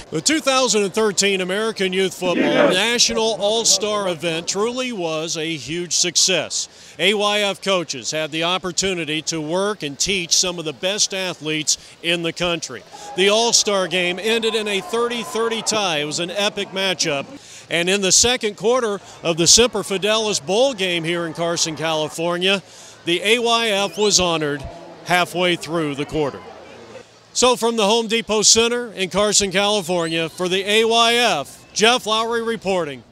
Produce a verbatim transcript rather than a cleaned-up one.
The two thousand thirteen American Youth Football National All-Star event truly was a huge success. A Y F coaches had the opportunity to work and teach some of the best athletes in the country. The All-Star game ended in a thirty thirty tie. It was an epic matchup. And in the second quarter of the Semper Fidelis Bowl game here in Carson, California, the A Y F was honored halfway through the quarter. So from the Home Depot Center in Carson, California, for the A Y F, Jeff Lowry reporting.